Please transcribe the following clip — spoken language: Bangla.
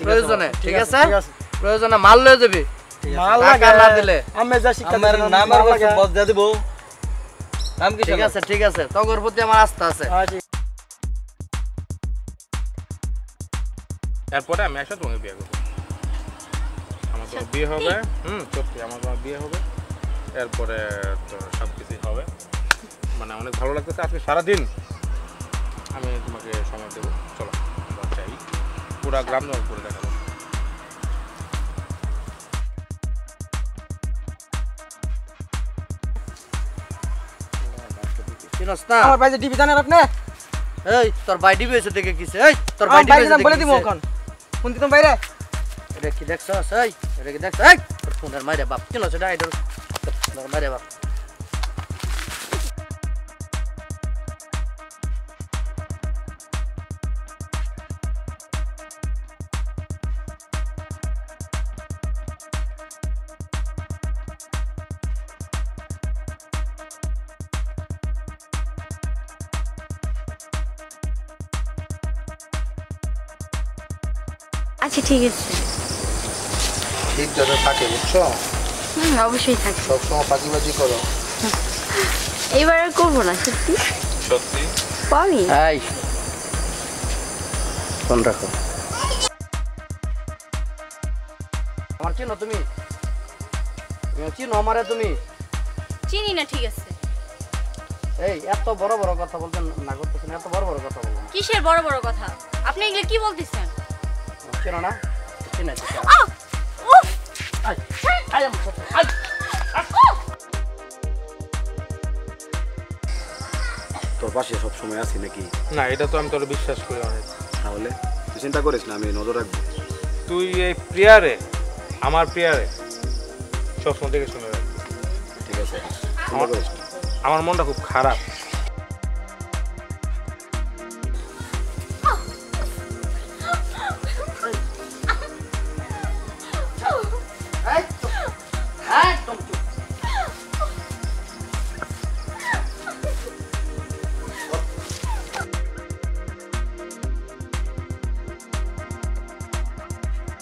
প্রয়োজনে ঠিক আছে প্রয়োজনে মাল লয়ে যাবি মাল টাকা না দিলে আমি যা শিক্ষা আমার নামের কাছে বস দিয়ে দিব নাম কি ঠিক আছে তগর প্রতি আমার আস্থা আছে এরপরে আমি একসাথে তোমাকে বিয়ে করবো আমার তোমার বিয়ে হবে সত্যি আমার তোমার বিয়ে হবে এরপরে তো সব কিছুই হবে মানে অনেক ভালো লাগতেছে আজকে সারাদিন আমি তোমাকে সময় দেবো চলো চাই পুরা গ্রাম তোমাকে করে দেখাবো আমার ভাই যে ডিবি জানেন আপনি এই তোর ভাই ডিবি হইছে দেখে কিছে এই তোর ভাই ডিবি হইছে বলে দিমু এখন ফোন দিতাম বাইরে এটা কি দেখছস এই এটা কি দেখছস এই তোর ফোনের মাইরে বাপ কেন সেটা আইডল তোর মাইরে বাপ আচ্ছা ঠিক আছে ঠিক যাতে থাকে বুঝছো অবশ্যই থাকে সবসময় ফাঁকিবাজি করো এইবার আর করবো না সত্যি সত্যি পারি এই ফোন রাখো আমার চিনো তুমি চিনো আমারে তুমি চিনি না ঠিক আছে এই এত বড় বড় কথা বলছেন না করতেছেন এত বড় বড় কথা বলছেন কিসের বড় বড় কথা আপনি এগুলো কি বলতেছেন চিনো না চিনো তোর পাশে সবসময় আছি নাকি না এটা তো আমি তোর বিশ্বাস করি অনেক তাহলে তুই চিন্তা করিস না আমি নজর রাখবো তুই এই প্রিয়ারে আমার প্রিয়ারে সবসময় দেখে শুনে রাখবি ঠিক আছে চিন্তা করিস না। আমার মনটা খুব খারাপ